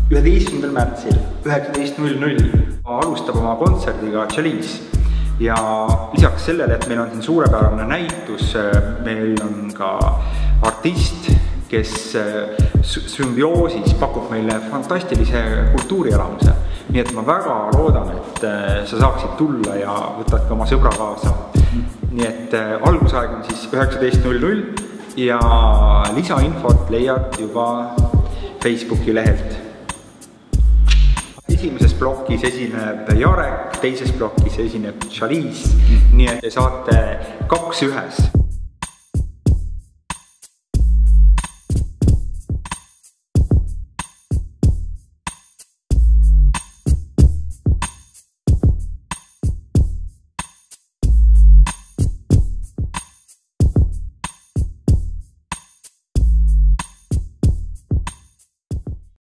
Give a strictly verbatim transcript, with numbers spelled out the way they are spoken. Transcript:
üheteistkümnendal märtsil üheksateist null null alustab oma kontserdiga Chalice ja lisaks sellele, et meil on siin suurepärane näitus, meil on ka artist, kes sümbioosis pakub meile fantastilise kultuurielamuse. Nii et ma väga loodan, et sa saaksid tulla ja võtad ka oma sõbra kaasa. Nii et algusaeg on siis üheksateist null null ja lisainfot leiad juba Facebooki lehelt. Esimeses plokis esineb Jarek, teises plokis esineb Chalice, nii et saate kaks ühes.